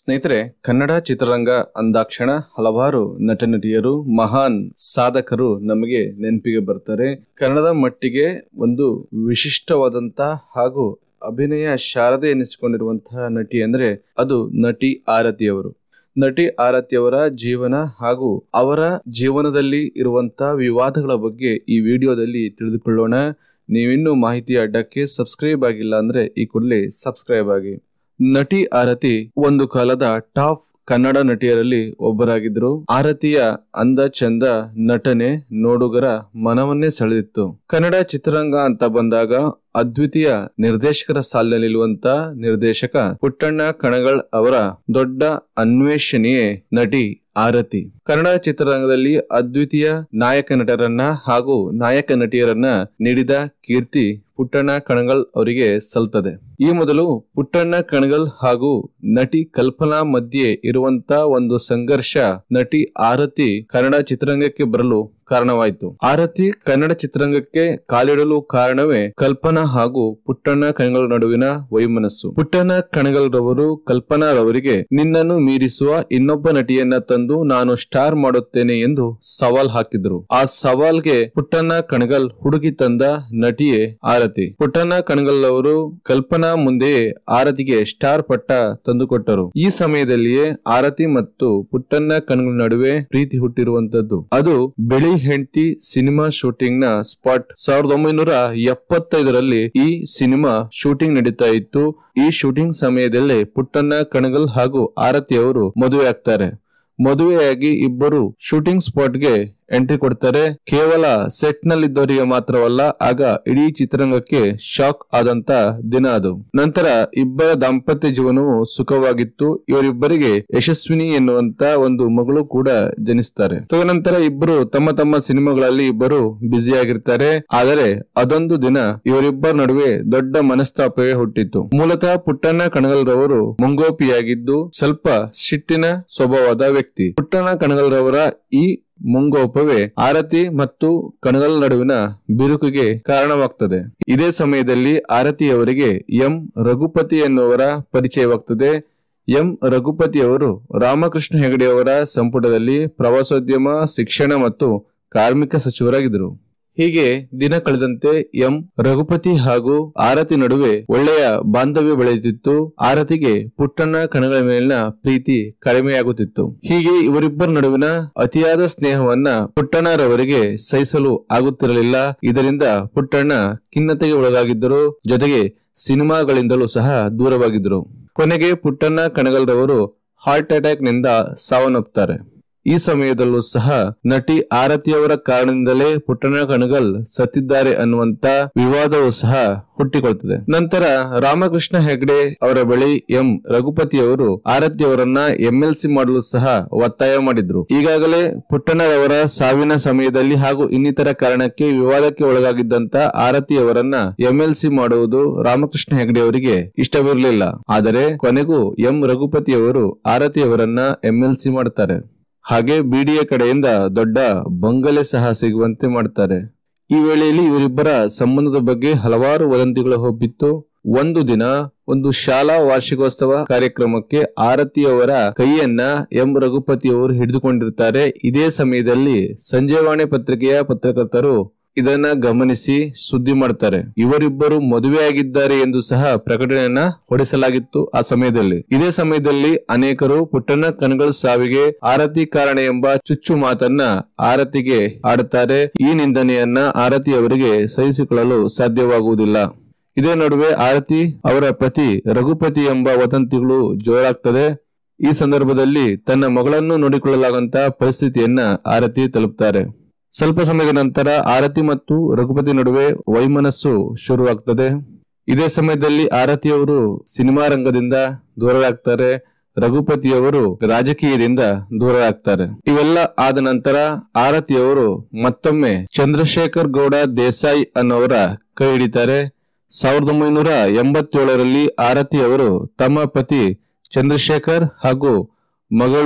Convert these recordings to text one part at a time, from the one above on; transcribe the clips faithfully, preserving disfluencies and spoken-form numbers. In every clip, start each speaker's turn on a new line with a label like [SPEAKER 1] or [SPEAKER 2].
[SPEAKER 1] ಸ್ನೇಹಿತರೆ, ಕನ್ನಡ ಚಿತ್ರರಂಗ ಅಂದಾಕ್ಷಣ ಹಲವಾರು ನಟ ನಟಿಯರು, ಮಹಾನ್ ಸಾಧಕರು ನಮಗೆ ನೆನಪಿಗೆ ಬರ್ತಾರೆ. ಕನ್ನಡದ ಮಟ್ಟಿಗೆ ಒಂದು ವಿಶಿಷ್ಟವಾದಂತಹ ಹಾಗೂ ಅಭಿನಯ ಶಾರದೆ ಎನಿಸಿಕೊಂಡಿರುವಂತಹ ನಟಿ ಅಂದ್ರೆ ಅದು ನಟಿ ಆರತಿಯವರು. ನಟಿ ಆರತಿಯವರ ಜೀವನ ಹಾಗೂ ಅವರ ಜೀವನದಲ್ಲಿ ಇರುವಂತಹ ವಿವಾದಗಳ ಬಗ್ಗೆ ಈ ವಿಡಿಯೋದಲ್ಲಿ ತಿಳಿದುಕೊಳ್ಳೋಣ. ನೀವಿನ್ನೂ ಮಾಹಿತಿ ಅಡ್ಡಕ್ಕೆ ಸಬ್ಸ್ಕ್ರೈಬ್ ಆಗಿಲ್ಲ ಅಂದ್ರೆ ಈ ಕೂಡಲೇ ಸಬ್ಸ್ಕ್ರೈಬ್ ಆಗಿ. ನಟಿ ಆರತಿ ಒಂದು ಕಾಲದ ಟಾಪ್ ಕನ್ನಡ ನಟಿಯರಲ್ಲಿ ಒಬ್ಬರಾಗಿದ್ರು. ಆರತಿಯ ಅಂದ ಚಂದ, ನಟನೆ ನೋಡುಗರ ಮನವನ್ನೇ ಸೆಳೆದಿತ್ತು. ಕನ್ನಡ ಚಿತ್ರರಂಗ ಅಂತ ಬಂದಾಗ ಅದ್ವಿತೀಯ ನಿರ್ದೇಶಕರ ಸಾಲಿನಲ್ಲಿರುವಂತ ನಿರ್ದೇಶಕ ಪುಟ್ಟಣ್ಣ ಕಣಗಳ್ ಅವರ ದೊಡ್ಡ ಅನ್ವೇಷಣೆಯೇ ನಟಿ ಆರತಿ. ಕನ್ನಡ ಚಿತ್ರರಂಗದಲ್ಲಿ ಅದ್ವಿತೀಯ ನಾಯಕ ನಟರನ್ನ ಹಾಗೂ ನಾಯಕ ನಟಿಯರನ್ನ ನೀಡಿದ ಕೀರ್ತಿ ಪುಟ್ಟಣ್ಣ ಕಣಗಳ್ ಅವರಿಗೆ ಸಲ್ತದೆ. ಈ ಮೊದಲು ಪುಟ್ಟಣ್ಣ ಕಣಗಳ್ ಹಾಗೂ ನಟಿ ಕಲ್ಪನಾ ಮಧ್ಯೆ ಇರುವಂತ ಒಂದು ಸಂಘರ್ಷ ನಟಿ ಆರತಿ ಕನ್ನಡ ಚಿತ್ರರಂಗಕ್ಕೆ ಬರಲು ಕಾರಣವಾಯಿತು. ಆರತಿ ಕನ್ನಡ ಚಿತ್ರರಂಗಕ್ಕೆ ಕಾಲಿಡಲು ಕಾರಣವೇ ಕಲ್ಪನಾ ಹಾಗೂ ಪುಟ್ಟಣ್ಣ ಕಣಗಳ್ ನಡುವಿನ ವೈಮನಸ್ಸು. ಪುಟ್ಟಣ್ಣ ಕಣಗಳ್ ರವರು ಕಲ್ಪನಾ ರವರಿಗೆ ನಿನ್ನನ್ನು ಮೀರಿಸುವ ಇನ್ನೊಬ್ಬ ನಟಿಯನ್ನ ತಂದು ನಾನು ಸ್ಟಾರ್ ಮಾಡುತ್ತೇನೆ ಎಂದು ಸವಾಲ್ ಹಾಕಿದ್ರು. ಆ ಸವಾಲ್ಗೆ ಪುಟ್ಟಣ್ಣ ಕಣಗಳ್ ಹುಡುಗಿ ತಂದ ನಟಿಯೇ ಆರತಿ. ಪುಟ್ಟಣ್ಣ ಕಣಗಳ್ ಅವರು ಕಲ್ಪನಾ ಮುಂದೆಯೇ ಆರತಿಗೆ ಸ್ಟಾರ್ ಪಟ್ಟ ತಂದುಕೊಟ್ಟರು. ಈ ಸಮಯದಲ್ಲಿಯೇ ಆರತಿ ಮತ್ತು ಪುಟ್ಟಣ್ಣ ಕಣಗಳ್ ನಡುವೆ ಪ್ರೀತಿ ಹುಟ್ಟಿರುವಂತದ್ದು. ಅದು ಬೆಳಿ ಹೆಂಡತಿ ಸಿನಿಮಾ ಶೂಟಿಂಗ್ ನ ಸ್ಪಾಟ್. ಸಾವಿರದ ಒಂಬೈನೂರ ಎಪ್ಪತ್ತೈದರಲ್ಲಿ ಈ ಸಿನಿಮಾ ಶೂಟಿಂಗ್ ನಡೀತಾ ಇತ್ತು. ಈ ಶೂಟಿಂಗ್ ಸಮಯದಲ್ಲೇ ಪುಟ್ಟಣ್ಣ ಕಣಗಳ್ ಹಾಗೂ ಆರತಿ ಅವರು ಮದುವೆ ಆಗ್ತಾರೆ. ಮದುವೆಯಾಗಿ ಇಬ್ಬರು ಶೂಟಿಂಗ್ ಸ್ಪಾಟ್ ಗೆ ಎಂಟ್ರಿ ಕೊಡ್ತಾರೆ. ಕೇವಲ ಸೆಟ್ ನಲ್ಲಿದ್ದವರಿಗೆ ಮಾತ್ರವಲ್ಲ, ಆಗ ಇಡೀ ಚಿತ್ರರಂಗಕ್ಕೆ ಶಾಕ್ ಆದಂತ ದಿನ ಅದು. ನಂತರ ಇಬ್ಬರ ದಾಂಪತ್ಯ ಜೀವನವು ಸುಖವಾಗಿತ್ತು. ಇವರಿಬ್ಬರಿಗೆ ಯಶಸ್ವಿನಿ ಎನ್ನುವಂತ ಒಂದು ಮಗಳು ಕೂಡ ಜನಿಸ್ತಾರೆ. ತದನಂತರ ಇಬ್ಬರು ತಮ್ಮ ತಮ್ಮ ಸಿನಿಮಾಗಳಲ್ಲಿ ಇಬ್ಬರು ಬ್ಯುಸಿ ಆಗಿರ್ತಾರೆ. ಆದರೆ ಅದೊಂದು ದಿನ ಇವರಿಬ್ಬರ ನಡುವೆ ದೊಡ್ಡ ಮನಸ್ತಾಪವೇ ಹುಟ್ಟಿತ್ತು. ಮೂಲತಃ ಪುಟ್ಟಣ್ಣ ಕಣಗಳ್ ರವರು ಮುಂಗೋಪಿಯಾಗಿದ್ದು ಸ್ವಲ್ಪ ಸಿಟ್ಟಿನ ಸ್ವಭಾವದ ವ್ಯಕ್ತಿ. ಪುಟ್ಟಣ್ಣ ಕಣಗಳ್ ರವರ ಈ ಮುಂಗೋಪವೇ ಆರತಿ ಮತ್ತು ಕಣಗಳ್ ನಡುವಿನ ಬಿರುಕಿಗೆ ಕಾರಣವಾಗ್ತದೆ. ಇದೇ ಸಮಯದಲ್ಲಿ ಆರತಿಯವರಿಗೆ ಎಂ ರಘುಪತಿ ಎನ್ನುವರ ಪರಿಚಯವಾಗ್ತದೆ. ಎಂ ರಘುಪತಿ ಅವರು ರಾಮಕೃಷ್ಣ ಹೆಗಡೆಯವರ ಸಂಪುಟದಲ್ಲಿ ಪ್ರವಾಸೋದ್ಯಮ, ಶಿಕ್ಷಣ ಮತ್ತು ಕಾರ್ಮಿಕ ಸಚಿವರಾಗಿದ್ದರು. ಹೀಗೆ ದಿನ ಕಳೆದಂತೆ ಎಂ ರಘುಪತಿ ಹಾಗೂ ಆರತಿ ನಡುವೆ ಒಳ್ಳೆಯ ಬಾಂಧವ್ಯ ಬೆಳೆಯುತ್ತಿತ್ತು. ಆರತಿಗೆ ಪುಟ್ಟಣ್ಣ ಕಣಗಳ ಮೇಲಿನ ಪ್ರೀತಿ ಕಡಿಮೆಯಾಗುತ್ತಿತ್ತು. ಹೀಗೆ ಇವರಿಬ್ಬರ ನಡುವಿನ ಅತಿಯಾದ ಸ್ನೇಹವನ್ನ ಪುಟ್ಟಣ್ಣರವರಿಗೆ ಸಹಿಸಲು ಆಗುತ್ತಿರಲಿಲ್ಲ. ಇದರಿಂದ ಪುಟ್ಟಣ್ಣ ಖಿನ್ನತೆಗೆ ಒಳಗಾಗಿದ್ದರು. ಜೊತೆಗೆ ಸಿನಿಮಾಗಳಿಂದಲೂ ಸಹ ದೂರವಾಗಿದ್ದರು. ಕೊನೆಗೆ ಪುಟ್ಟಣ್ಣ ಕಣಗಳ್ ರವರು ಹಾರ್ಟ್ ಅಟ್ಯಾಕ್ ನಿಂದ ಸಾವನ್ನಪ್ಪುತ್ತಾರೆ. ಈ ಸಮಯದಲ್ಲೂ ಸಹ ನಟಿ ಆರತಿಯವರ ಕಾರಣದಿಂದಲೇ ಪುಟ್ಟಣ್ಣ ಕಣಗಳ್ ಸತ್ತಿದ್ದಾರೆ ಅನ್ನುವಂತ ವಿವಾದವೂ ಸಹ ಹುಟ್ಟಿಕೊಳ್ತದೆ. ನಂತರ ರಾಮಕೃಷ್ಣ ಹೆಗಡೆ ಅವರ ಬಳಿ ಎಂ ರಘುಪತಿಯವರು ಆರತಿಯವರನ್ನ ಎಂ ಎಲ್ ಸಿ ಮಾಡಲು ಸಹ ಒತ್ತಾಯ ಮಾಡಿದ್ರು. ಈಗಾಗಲೇ ಪುಟ್ಟಣ್ಣರವರ ಸಾವಿನ ಸಮಯದಲ್ಲಿ ಹಾಗೂ ಇನ್ನಿತರ ಕಾರಣಕ್ಕೆ ವಿವಾದಕ್ಕೆ ಒಳಗಾಗಿದ್ದಂತ ಆರತಿಯವರನ್ನ ಎಂ ಎಲ್ ಸಿ ಮಾಡುವುದು ರಾಮಕೃಷ್ಣ ಹೆಗಡೆ ಅವರಿಗೆ ಇಷ್ಟವಿರಲಿಲ್ಲ. ಆದರೆ ಕೊನೆಗೂ ಎಂ ರಘುಪತಿಯವರು ಆರತಿಯವರನ್ನ ಎಂ ಎಲ್ ಸಿ ಮಾಡ್ತಾರೆ. ಹಾಗೆ ಬಿಡಿಎ ಕಡೆಯಿಂದ ದೊಡ್ಡ ಬಂಗಲೆ ಸಹ ಸಿಗುವಂತೆ ಮಾಡ್ತಾರೆ. ಈ ವೇಳೆಯಲ್ಲಿ ಇವರಿಬ್ಬರ ಸಂಬಂಧದ ಬಗ್ಗೆ ಹಲವಾರು ವದಂತಿಗಳು ಹಬ್ಬಿತ್ತು. ಒಂದು ದಿನ ಒಂದು ಶಾಲಾ ವಾರ್ಷಿಕೋತ್ಸವ ಕಾರ್ಯಕ್ರಮಕ್ಕೆ ಆರತಿಯವರ ಕೈಯನ್ನ ಎಂ ರಘುಪತಿಯವರು ಹಿಡಿದುಕೊಂಡಿರ್ತಾರೆ. ಇದೇ ಸಮಯದಲ್ಲಿ ಸಂಜೆವಾಣಿ ಪತ್ರಿಕೆಯ ಪತ್ರಕರ್ತರು ಇದನ್ನ ಗಮನಿಸಿ ಸುದ್ದಿ ಮಾಡ್ತಾರೆ. ಇವರಿಬ್ಬರು ಮದುವೆಯಾಗಿದ್ದಾರೆ ಎಂದು ಸಹ ಪ್ರಕಟಣೆಯನ್ನ ಹೊರಡಿಸಲಾಗಿತ್ತು ಆ ಸಮಯದಲ್ಲಿ. ಇದೇ ಸಮಯದಲ್ಲಿ ಅನೇಕರು ಪುಟ್ಟಣ್ಣ ಕಣಗಳ್ ಸಾವಿಗೆ ಆರತಿ ಕಾರಣ ಎಂಬ ಚುಚ್ಚು ಮಾತನ್ನ ಆರತಿಗೆ ಆಡುತ್ತಾರೆ. ಈ ನಿಂದನೆಯನ್ನ ಆರತಿ ಅವರಿಗೆ ಸಹಿಸಿಕೊಳ್ಳಲು ಸಾಧ್ಯವಾಗುವುದಿಲ್ಲ. ಇದೇ ನಡುವೆ ಆರತಿ ಅವರ ಪತಿ ರಘುಪತಿ ಎಂಬ ವದಂತಿಗಳು ಜೋರಾಗ್ತದೆ. ಈ ಸಂದರ್ಭದಲ್ಲಿ ತನ್ನ ಮಗಳನ್ನು ನೋಡಿಕೊಳ್ಳಲಾಗಂತ ಪರಿಸ್ಥಿತಿಯನ್ನ ಆರತಿ ತಲುಪುತ್ತಾರೆ. ಸ್ವಲ್ಪ ಸಮಯದ ನಂತರ ಆರತಿ ಮತ್ತು ರಘುಪತಿ ನಡುವೆ ವೈಮನಸ್ಸು ಶುರುವಾಗ್ತದೆ. ಇದೇ ಸಮಯದಲ್ಲಿ ಆರತಿಯವರು ಸಿನಿಮಾ ರಂಗದಿಂದ ದೂರರಾಗ್ತಾರೆ. ರಘುಪತಿಯವರು ರಾಜಕೀಯದಿಂದ ದೂರರಾಗ್ತಾರೆ. ಇವೆಲ್ಲ ಆದ ನಂತರ ಆರತಿಯವರು ಮತ್ತೊಮ್ಮೆ ಚಂದ್ರಶೇಖರ್ ಗೌಡ ದೇಸಾಯಿ ಅನ್ನೋವರ ಕೈ ಹಿಡಿತಾರೆ. ಸಾವಿರದ ಒಂಬೈನೂರ ಎಂಬತ್ತೇಳರಲ್ಲಿ ಆರತಿ ಅವರು ತಮ್ಮ ಪತಿ ಚಂದ್ರಶೇಖರ್ ಹಾಗೂ ಮಗಳು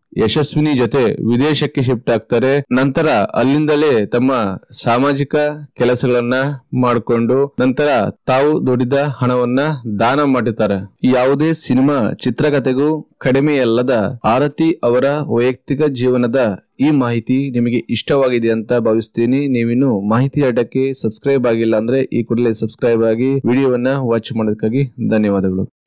[SPEAKER 1] ಯಶಸ್ವಿನಿ ಜೊತೆ ವಿದೇಶಕ್ಕೆ ಶಿಫ್ಟ್ ಆಗ್ತಾರೆ. ನಂತರ ಅಲ್ಲಿಂದಲೇ ತಮ್ಮ ಸಾಮಾಜಿಕ ಕೆಲಸಗಳನ್ನ ಮಾಡಿಕೊಂಡು ನಂತರ ತಾವು ದುಡಿದ ಹಣವನ್ನ ದಾನ ಮಾಡುತ್ತಾರೆ. ಯಾವುದೇ ಸಿನಿಮಾ ಚಿತ್ರಕಥೆಗೂ ಕಡಿಮೆಯಲ್ಲದ ಆರತಿ ಅವರ ವೈಯಕ್ತಿಕ ಜೀವನದ ಈ ಮಾಹಿತಿ ನಿಮಗೆ ಇಷ್ಟವಾಗಿದೆ ಅಂತ ಭಾವಿಸ್ತೀನಿ. ನೀವಿನ್ನು ಮಾಹಿತಿ ಅಡ್ಡಕ್ಕೆ ಸಬ್ಸ್ಕ್ರೈಬ್ ಆಗಿಲ್ಲ ಅಂದ್ರೆ ಈ ಕೂಡಲೇ ಸಬ್ಸ್ಕ್ರೈಬ್ ಆಗಿ ವಿಡಿಯೋವನ್ನ ವಾಚ್ ಮಾಡೋದಕ್ಕಾಗಿ ಧನ್ಯವಾದಗಳು.